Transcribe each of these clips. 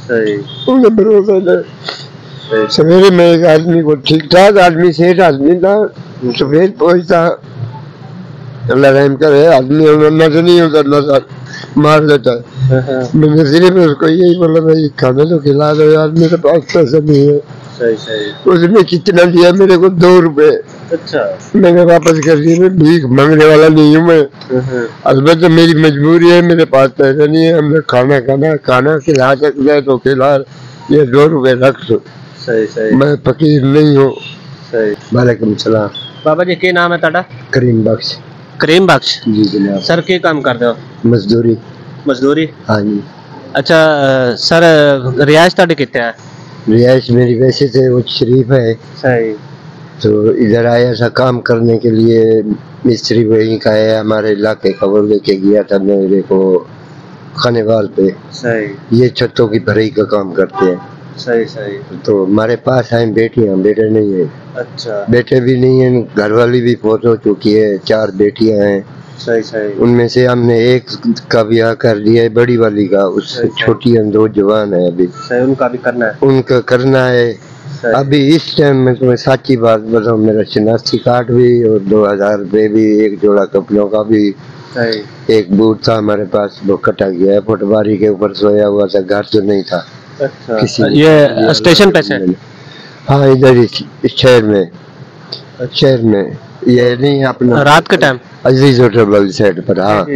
सही। उन्हें भरोसा नहीं। सवेरे में एक आदमी को ठीक ठाक आदमी सेठ आदमी था, सवेर पहुंचता अल्लाह रहम करे, आदमी नजर नहीं होता, नजर मार लेता है। मैंने सिर्फ उसको यही बोला भाई खाना तो खिला दो यार, मेरे पास पैसा नहीं है। सही सही। उसने कितना दिया मेरे को? 2 रुपए। अच्छा। मैंने वापस कर दिया, मैं भीख मांगने वाला नहीं हूँ मैं, अलबत्ता मेरी मजबूरी है, मेरे पास पैसा नहीं है। हमने खाना खाना खाना खिला सकता है तो खिला, ये 2 रुपए रख दो। सही सही। मैं फकीर नहीं हूँ। सही। वालेकुम सलाम। बाबा जी, क्या नाम है ताड़ा? करीम बख्श। करीम बख्श जी जनाब। सर क्या काम करते हो? मजदूरी। मजदूरी? हाँ जी। अच्छा सर, रिहाइश ताड़ी कितने है? रिहाइश मेरी वैसे तो वो शरीफ है। सही। तो इधर आया था काम करने के लिए, मिस्त्री वहीं का है हमारे इलाके का, वो लेके गया था मेरे को खानेवाल पे। सही। ये छतों की भराई का काम करते हैं। सही सही। तो हमारे पास आए बेटियां, बेटे नहीं है। अच्छा। बेटे भी नहीं है, घरवाली भी फौत हो चुकी है, 4 बेटियां हैं। सही सही। उनमें से हमने एक का ब्याह कर दिया है, बड़ी वाली का, उससे छोटी हम 2 जवान है अभी। सही, उनका भी करना है? उनका करना है अभी इस टाइम में। तुम्हें सच्ची बात बताऊं, मेरा शनाख्ती कार्ड भी और 2000 रुपये भी, एक जोड़ा कपड़ों का भी, एक बूट था हमारे पास, वो कटा गया है, पटवारी के ऊपर सोया हुआ था, घर तो नहीं था। अच्छा। ये स्टेशन पे से? हाँ इधर ही शहर में। शहर में ये नहीं अपना रात के टाइम अजीज होटल वाली साइड पर। हाँ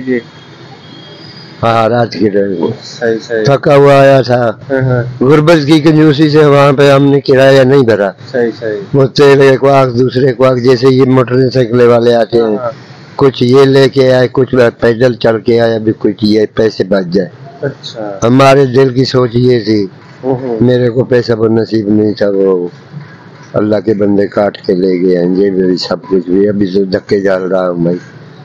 हाँ रात के टाइम। सही सही। थका हुआ आया था, गुर्बत की कंजूसी से वहाँ पे हमने किराया नहीं भरा। सही सही। वो तेरे एक वाक दूसरे वाक, जैसे ये मोटरसाइकिल वाले आते हैं, कुछ ये लेके आए, कुछ पैदल चल के आए, अभी कुछ ये पैसे बच जाए। अच्छा। हमारे दिल की सोच ये थी, मेरे को पैसा वो नसीब नहीं था, वो अल्लाह के बंदे काट के ले गए हैं, ये भी सब कुछ भी। अभी तो धक्के डाल रहा हूँ भाई,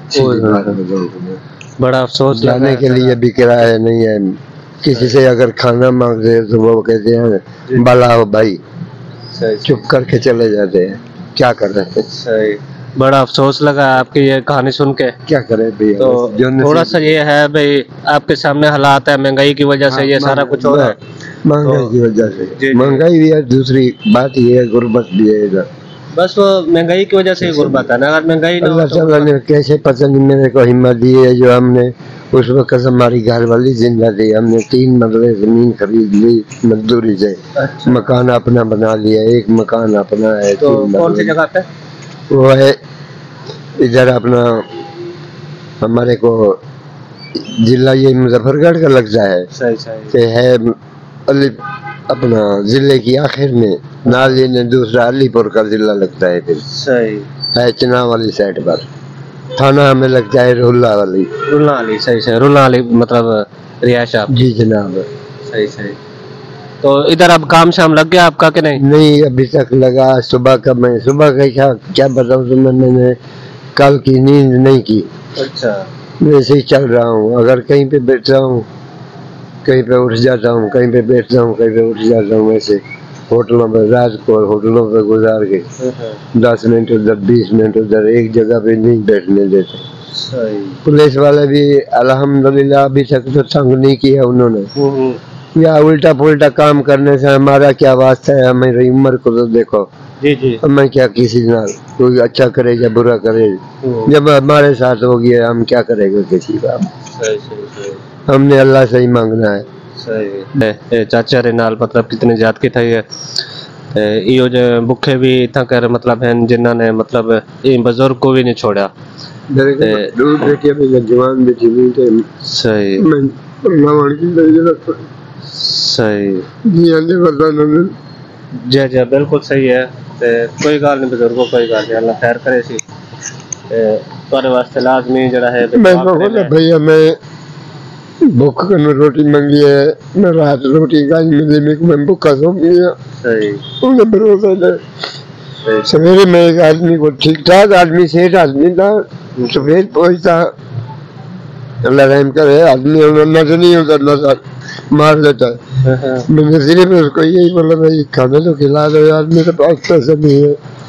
बड़ा अफसोस जाने के लिए भी किराया नहीं है। किसी से अगर खाना मांगते हैं तो वो कहते हैं भला हो भाई, चुप करके चले जाते हैं, क्या कर रहे हैं। सही। बड़ा अफसोस लगा आपकी ये कहानी सुन के। क्या करें भैया, तो थोड़ा सा ये है भाई, आपके सामने हालात है, महंगाई की वजह से ये सारा कुछ हो रहा है। महंगाई की वजह से, महंगाई भी है, दूसरी बात ये है गुर्बत भी है इधर। बस वो महंगाई की वजह से ही गुर्बत है ना, अगर महंगाई ना अल्लाह ताला ने कैसे पता नहीं मेरे को हिम्मत दी है, जो हमने उस वक्त हमारी घर वाली जिंदा थी, हमने 3 मरले जमीन खरीद ली मजदूरी से। अच्छा। मकान अपना बना लिया, एक मकान अपना है। तो कौन सी जगह पे? वो है इधर अपना, हमारे को जिला ये मुजफ्फरगढ़ का लगता है। सही सही। है अपना जिले की आखिर में, नाली ने दूसरा अलीपुर का जिला लगता है। फिर सही है चुनाव वाली साइड पर, थाना हमें लगता है रुल्ला वाली। रुल्ला वाली। सही सही। रुल्ला वाली मतलब रिहायश आप? जी जनाब। सही सही। तो इधर अब काम शाम लग गया आपका कि नहीं? नहीं अभी तक लगा, सुबह का मैं सुबह का क्या बताऊँ तुम्हें, मैंने कल की नींद नहीं की। अच्छा। वैसे ही चल रहा हूँ, अगर कहीं पे बैठता हूँ कहीं पे उठ जाता हूँ, कहीं पे बैठता हूँ कहीं पे उठ जाता हूँ। वैसे होटलों पर, रात को होटलों पे गुजार के 10 मिनट उधर 20 मिनट उधर, एक जगह पे नहीं बैठने देते। सही। पुलिस वाले भी अल्हम्दुलिल्लाह अभी तक तो तंग नहीं किया उन्होंने। या उल्टा पुल्टा काम करने से हमारा क्या वास्ता है, हमारी उम्र को तो देखो। जी जी। हमें क्या किसी ना कोई अच्छा करे या बुरा करे, जब हमारे साथ हो गया हम क्या करेंगे किसी का। सही सही सही। हमने अल्लाह से ही मांगना है। सही। चाचा रे नाल मतलब कितने ज्यादती थी है, यो जो भुखे भी इतना कर मतलब हैं जिन्हों ने मतलब इन बुजुर्ग को भी नहीं छोड़ा। जवान बेटी नहीं थे। सही सही। जी जी बिल्कुल सही है। कोई गल नहीं बुजुर्गो, कोई गल नहीं, अल्लाह खैर करे सी। तुम्हारे वास्ते लाजमी जड़ा है भैया, मैं भूख कर रोटी मंगी है, मैं रात रोटी खाई मिली, मैं भूखा सो गया। सही। उन्हें भरोसा नहीं। सवेरे में एक आदमी को ठीक ठाक आदमी सेठ आदमी था, सवेर पहुंचता अल्लाह रहम करे, आदमी नजर नहीं होता, नजर मार लेता है। मैंने सिर्फ उसको यही बोला भाई खाना तो खिला दो यार, मेरे पास पैसा नहीं है।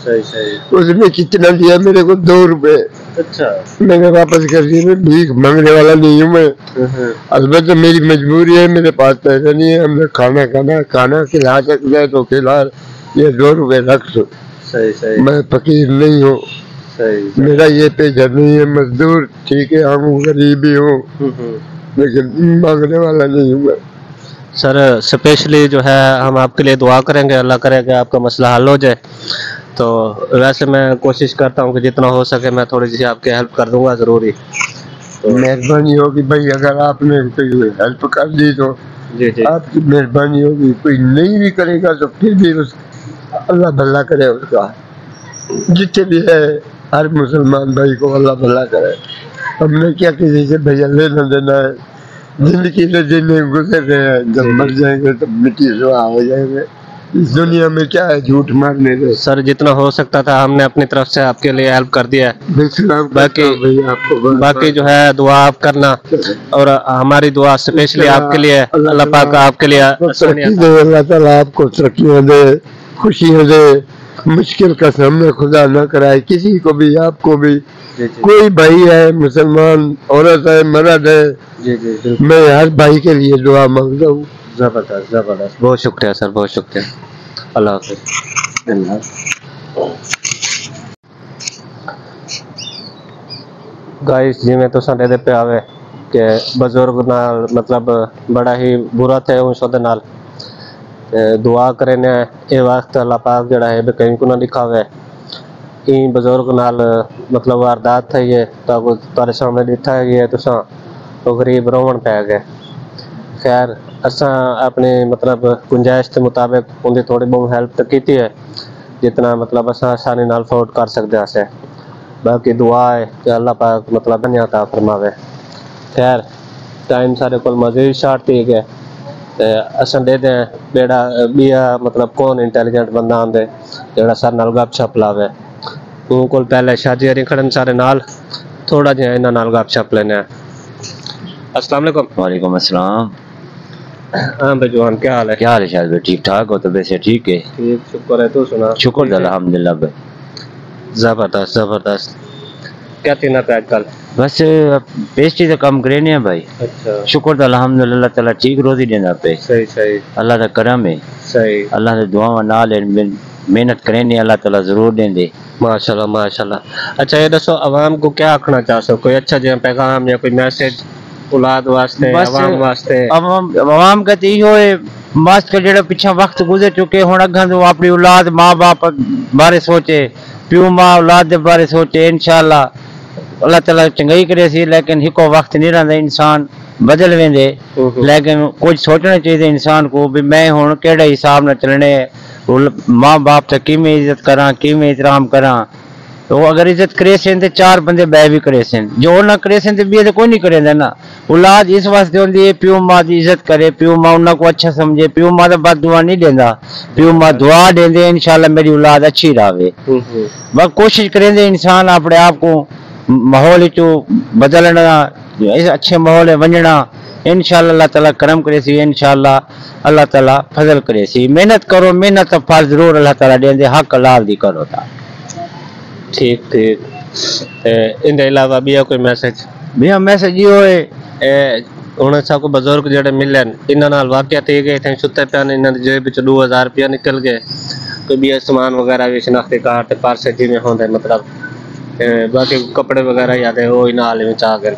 सही सही। उसने कितना दिया मेरे को? 2 रुपए। अच्छा। मैंने वापस कर दिया। मैं भीख मांगने वाला नहीं हूँ मैं। अलबत्ता मेरी मजबूरी है, मेरे पास पैसा नहीं है। हमने खाना खिला सकता है तो खिला, ये 2 रुपए रख दो। सही सही। मैं फकीर नहीं हूँ। सही। मेरा ये पेशा नहीं है, मजदूर ठीक है, हम गरीब ही हूँ, लेकिन मांगने वाला नहीं हूँ मैं। सर स्पेशली जो है हम आपके लिए दुआ करेंगे, अल्लाह करे कि आपका मसला हल हो जाए। तो वैसे मैं कोशिश करता हूँ कि जितना हो सके मैं थोड़ी सी आपकी हेल्प कर दूंगा ज़रूरी। तो मेहरबानी होगी भाई, अगर आपने कोई हेल्प कर दी तो जी जी आपकी मेहरबानी होगी। कोई नहीं भी करेगा तो फिर भी उस अल्लाह भला करे उसका, जितने भी है हर मुसलमान भाई को अल्लाह भला करे। हमने क्या किसी से भैया लेना देना है? जिंदगी के दिन गुजर रहे हैं, जब मर जाएंगे तब मिट्टी सुहा हो जाएंगे। इस दुनिया में क्या है झूठ मारने से। सर जितना हो सकता था हमने अपनी तरफ से आपके लिए हेल्प कर दिया है। बाकी जो है दुआ आप करना, और हमारी दुआ स्पेशली आपके लिए, अल्लाह पाक आपके लिए अल्लाह ताला आपको तरक्कियां दे, खुशियां दे, मुश्किल का सामना खुदा न कराए किसी को भी, आपको भी। कोई भाई है, मुसलमान औरत है, मर्द है, जी मैं हर भाई के लिए दुआ मांगता हूँ। जबरदस्त जबरदस्त, बहुत शुक्रिया सर, बहुत शुक्रिया। अल्लाह हाफ़िज़। गाइस जिवें तुसां दे पे आवे कि बजुर्ग नाल मतलब बड़ा ही बुरा थे उस नाल दुआ करे ने ये वास्ते अल्लाह पाक जड़ा है कहीं को ना दिखावे। इन बजुर्ग नाल मतलब वारदात थी है तो तारे सामने दिखा है ये तुसां तो गरीब रोवन पै गए। खैर असा अपने मतलब गुंजाइश के मुताबिक उनकी थोड़ी बहुत हेल्प तो की है जितना मतलब असा आसानी नाल अफोर्ड कर सकते हैं। बाकी दुआ है कि अल्लाह पाक मतलब दुनिया अता फरमावे। खैर टाइम सारे को मजीद शार्ट थी गए तो असा दे दें बेड़ा बिया मतलब कौन इंटैलीजेंट बंदा आंदे जेड़ा सर नाल गपशप लावे। उन को पहले शादी हरी खड़न सारे नाल थोड़ा जिहा इन्हां नाल गपशप लेने। अस्सलाम वालेकुम। वालेकुम अस्सलाम। हाँ भाई जवान क्या हाल है? क्या हाल है शायद भाई? ठीक ठाक हो तो वैसे ठीक है। ठीक शुक्र है, तू सुना? शुक्र अल्हम्दुलिल्लाह भाई। जबरदस्त जबरदस्त। क्या तीना पे आजकल? बस पेस्ट्री का काम करे नहीं भाई। अच्छा शुक्र अल्हम्दुलिल्लाह ताला ठीक रोजी देना पे। सही सही। अल्लाह का करम है। सही। अल्लाह से दुआवां नाल मेहनत करें नहीं अल्लाह ताला जरूर देंदे। माशाल्लाह माशाल्लाह। अच्छा ये दसो आवाम को क्या आखना चाहते, कोई अच्छा जो पैगाम या कोई मैसेज औलाद वास्ते, आवाम वास्ते? आवाम का तो इहो है मस्त का जेड़ा पिछा वक्त गुजर चुके हुन अगन तो अपनी औलाद माँ बाप बारे सोचे, प्यो माँ औलाद के बारे सोचे। इंशाल्लाह अल्लाह ताला चंगाई करे सी, लेकिन हिको वक्त नहीं रहंदा, इंसान बदल वेंदे। लेकिन कुछ सोचना चाहिए इंसान को भी मैं हुन केड़े हिसाब नाल चलने, माँ बाप तक किमें इज्जत करा, किमें एहतराम करा। तो अगर इज्जत करे सेन ते 4 बंदे बै भी करे सेन, जो ना करे सेन ते बे कोई नहीं करेंदा ना। औलाद इस वास्ते होंदी है प्यो माँ की इज्जत करे, प्यो माँ उन्हां को अच्छा समझे। प्यो माँ तो बद दुआ नहीं देंदा, प्यो माँ दुआ देंदे इंशाल्लाह मेरी औलाद अच्छी रहे। बस कोशिश करेंदे इंसान अपने आप को माहौल चो बदलना, इस अच्छे माहौल में वंजना। इंशाल्लाह अल्लाह ताला करम करे सी, इंशाल्लाह अल्लाह ताला फजल करे सी। मेहनत करो, मेहनत का फल जरूर अल्लाह ताला देंदे, हक हलाल दी करो ता। ठीक ठीक। इन अलावा भी कोई मैसेज? भैया मैसेज ये होए हुन असा को बुजुर्ग जेड़े मिलन इन्हां नाल वाकया थी गए थे, सुते पिया इन्हां दी जेब विच 2000 रुपया निकल गए, कोई भी सामान वगैरह भी शनाख्ती कार्ड ते पार्सल जिवें होंदे मतलब बाकी कपड़े वगैरह याद है वो इन्हां हाल विच आ गए।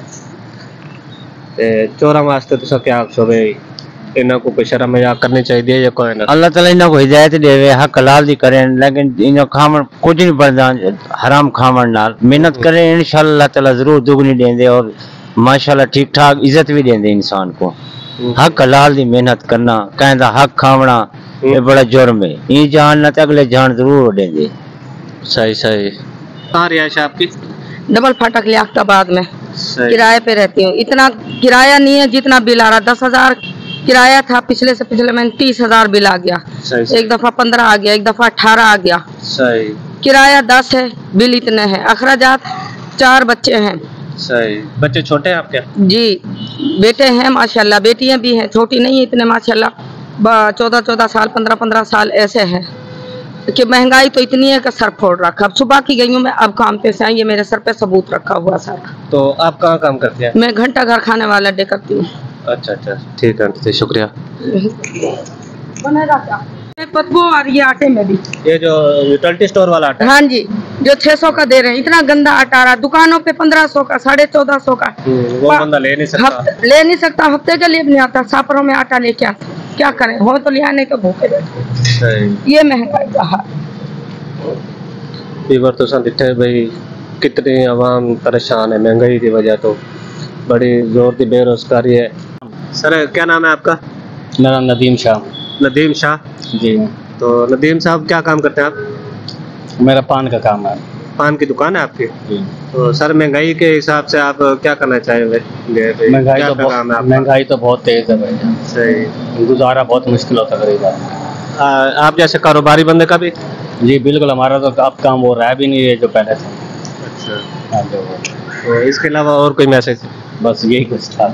ते चोरां वास्ते तुसा क्या आखो भाई इन्हां को कोई शर्म मजाक करनी चाहिए या कोई ना? अल्लाह ताला इन्हां को हिदायत देवे, हक हलाल दी करें, लेकिन इन्हां खावन कुछ नहीं बनदा हराम खावन नाल। मेहनत करें इंशाल्लाह अल्लाह ताला जरूर दुगनी देंदे और माशाल्लाह ठीक ठाक इज्जत भी देंदे इंसान को। हक हलाल दी मेहनत करना, कहंदा हक खावना ये बड़ा जुर्म है, ये जान ना ते अगले जान जरूर देंदे। सही सही। कहाँ रिहाइश है आपकी? डबल फाटक लियाकताबाद में किराए पे रहती हूँ। इतना किराया नहीं है जितना बिल आ रहा। 10,000 किराया था, पिछले से पिछले महीने 30,000 बिल आ गया। एक दफा 15 आ गया, एक दफा 18 आ गया। सही। किराया 10 है, बिल इतने हैं। अखराजात 4 बच्चे हैं। सही। बच्चे छोटे हैं आपके? जी बेटे हैं माशाल्लाह, बेटियां भी हैं, छोटी नहीं है इतने माशाल्लाह, 14-14 साल 15-15 साल ऐसे हैं। कि महंगाई तो इतनी है कि सर फोड़ रखा। अब सुबह की गई हूँ मैं, अब काम पे से आई, ये मेरे सर पे सबूत रखा हुआ सारा। तो आप कहाँ काम करते हैं? मैं घंटा घर खाने वाला डे करती हूँ। अच्छा अच्छा, ठीक है आंटी, शुक्रिया। बदबू आ रही है आटे में भी। ये जो यूटिलिटी स्टोर वाला आटा है? हाँ जी, जो 600 का दे रहे हैं, इतना गंदा आटा आ रहा, दुकानों पे 1500 का, 1450 का। वो बंदा ले नहीं सकता। ले नहीं सकता, हफ्ते के लिए भी नहीं आता। सापरों में आटा लेके आता, क्या करें, हो तो लिया, नहीं तो भूखे बैठे। ये महंगाई का हाल। तो दिखे भाई कितनी आवाम परेशान है महंगाई की वजह, तो बड़ी जोर की बेरोजगारी है। सर क्या नाम है आपका? मेरा नदीम शाह। नदीम शाह जी। तो नदीम साहब क्या काम करते हैं आप? मेरा पान का काम है। पान की दुकान है आपकी? जी। तो सर महंगाई के हिसाब से आप क्या करना चाहेंगे? महंगाई तो बहुत तेज है भैया। सही, गुजारा बहुत मुश्किल होता है गरीब। आप जैसे कारोबारी बंदे का भी? जी बिल्कुल, हमारा तो अब काम वो रहा भी नहीं है जो पहले था। अच्छा, तो इसके अलावा और कोई मैसेज? बस यही कुछ था।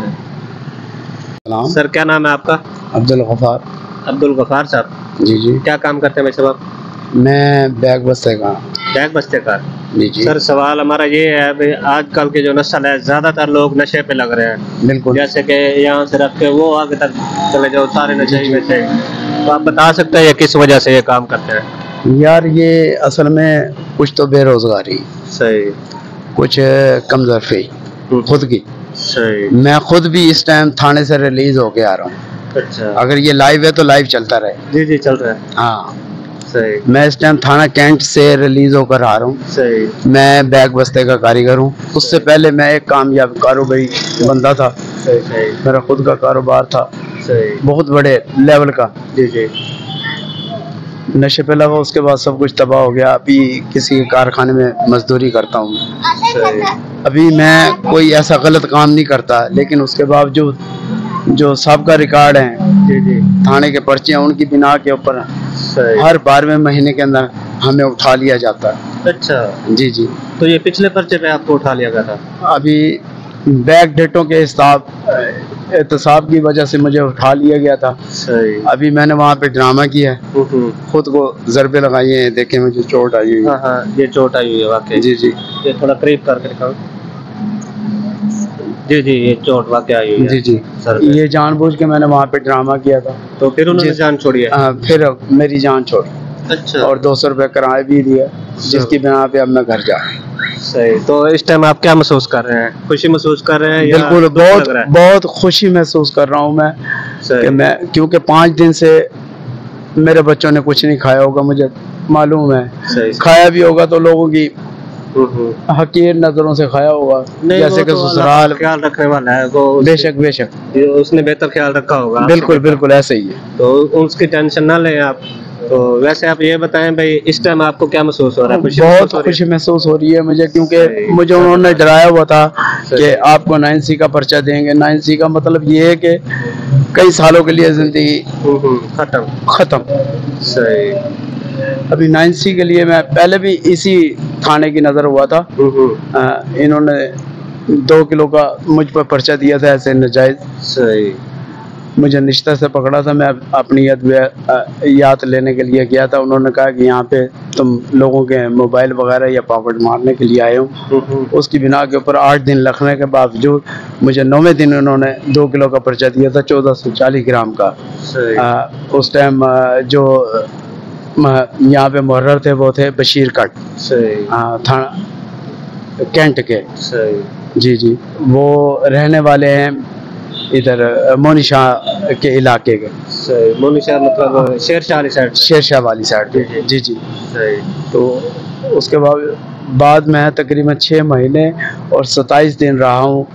सर क्या नाम है आपका? अब्दुल गफार। अब्दुल गफार साहब, जी जी। क्या काम करते हैं भाई साहब आप? मैं बैग बस्ते का। बैग बस्ते का? जी जी। सर सवाल हमारा ये है भाई, आजकल के जो नस्ल है ज्यादातर लोग नशे पे लग रहे हैं। बिल्कुल। जैसे कि यहाँ से रख के वो आगे तक चले जाओ, सारे नशे ही नशे। तो आप बता सकते हैं ये किस वजह से ये काम करते हैं? यार ये असल में कुछ तो बेरोजगारी, सही, कुछ कमजोरी खुद की। सही। मैं खुद भी इस टाइम थाने से रिलीज होके आ रहा हूँ। अच्छा, अगर ये लाइव है तो लाइव चलता रहे। जी जी चल रहा है। हाँ, सही। मैं इस टाइम थाना कैंट से रिलीज होकर आ रहा हूँ। सही। मैं बैग बस्ते का कारीगर हूँ। उससे पहले मैं एक कामयाब कारोबारी बंदा था। सही सही। मेरा खुद का कारोबार था, सही, बहुत बड़े लेवल का। जी जी। नशे पे लगा, उसके बाद सब कुछ तबाह हो गया। अभी किसी कारखाने में मजदूरी करता हूँ। सही। अभी मैं कोई ऐसा गलत काम नहीं करता, लेकिन उसके बावजूद जो सबका रिकॉर्ड है, जी जी, थाने के पर्चे हैं, उनकी बिना के ऊपर सही। हर 12वें महीने के अंदर हमें उठा लिया जाता है। अच्छा, जी जी। तो ये पिछले पर्चे पे आपको उठा लिया गया था? अभी बैग डेटों के एहतसाब की वजह से मुझे उठा लिया गया था। सही। अभी मैंने वहाँ पे ड्रामा किया है, खुद को ज़रबे लगाई हैं, देखे मुझे चोट आई हुई है। हाँ हाँ, ये चोट आई हुई है वाकई। जी जी। ये थोड़ा करीब करके दिखाओ। जी जी, ये चोट वाकई आई हुई है। जी जी। सर पे। ये जानबूझ के मैंने वहाँ पे ड्रामा किया था, तो फिर उन्होंने जी। जान छोड़ी है? फिर मेरी जान छोड़। अच्छा। और 200 रुपये किराया भी दिया, जिसकी बिना पे अब मैं घर जा रहा हूँ। सही। तो इस टाइम आप क्या महसूस कर रहे हैं? खुशी महसूस कर रहे हैं? बिल्कुल, बहुत बहुत खुशी महसूस कर रहा हूँ मैं कि मैं, क्योंकि 5 दिन से मेरे बच्चों ने कुछ नहीं खाया होगा, मुझे मालूम है। सही। खाया भी होगा तो लोगों की हकीर नजरों से खाया होगा, जैसे कि ससुराल। ख्याल रखने वाला है वो, बेशक बेशक उसने बेहतर ख्याल रखा होगा। बिल्कुल बिल्कुल ऐसे ही है। तो उसकी टेंशन ना लें आप। तो वैसे आप ये बताएं भाई, इस टाइम आपको क्या महसूस हो रहा है? बहुत खुशी महसूस हो रही है मुझे, क्योंकि मुझे उन्होंने डराया हुआ था कि आपको 9C का पर्चा देंगे। 9C का मतलब ये है कि कई सालों के लिए जिंदगी खत्म। सही। अभी 9C के लिए मैं पहले भी इसी थाने की नजर हुआ था। इन्होंने 2 किलो का मुझ पर पर्चा दिया था ऐसे नजायज। सही। मुझे निश्चित से पकड़ा था, मैं अपनी याद लेने के लिए गया था। उन्होंने कहा कि यहाँ पे तुम लोगों के मोबाइल वगैरह या पॉकेट मारने के लिए आए हो। उसकी बिना के ऊपर 8 दिन रखने के बावजूद मुझे 9वें दिन उन्होंने 2 किलो का पर्चा दिया था, 1440 ग्राम का। उस टाइम जो यहाँ पे मुहर्रर थे वो थे बशीर कट, थाना कैंट के। जी जी। वो रहने वाले हैं इधर मोनिशा के इलाके के। मोनिशा मतलब शेरशाह वाली साइड? शेरशाह वाली साइड पे। जी जी। तो उसके बाद मैं तकरीबन 6 महीने और 27 दिन रहा हूँ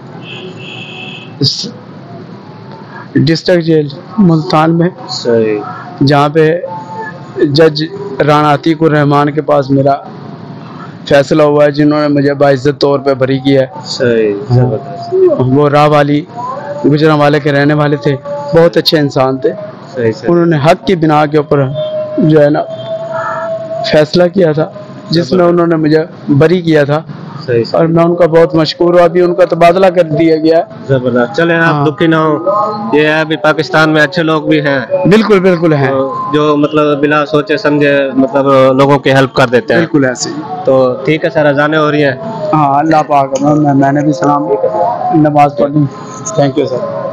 डिस्ट्रिक्ट जेल मुल्तान में। सही। जहाँ पे जज राणा अतीकुर रहमान के पास मेरा फैसला हुआ है, जिन्होंने मुझे बाइज्जत तौर पे बरी किया है। सही। वो राह वाली गुजरांवाले के रहने वाले थे, बहुत अच्छे इंसान थे। उन्होंने हक की बिना के ऊपर जो है ना फैसला किया था, जिसमें उन्होंने मुझे बरी किया था। सही और मैं उनका बहुत मशहूर हूँ। अभी उनका तबादला कर दिया गया है। जबरदस्त। चले आप हाँ। दुखी ना हो, ये है अभी पाकिस्तान में अच्छे लोग भी हैं बिल्कुल बिल्कुल है, तो जो मतलब बिना सोचे समझे मतलब लोगों की हेल्प कर देते हैं। बिल्कुल ऐसे ही। तो ठीक है सर, अजानें हो रही हैं। हाँ, अल्लाह पाक, मैंने भी सलाम नमाज पढ़ी। Thank you sir.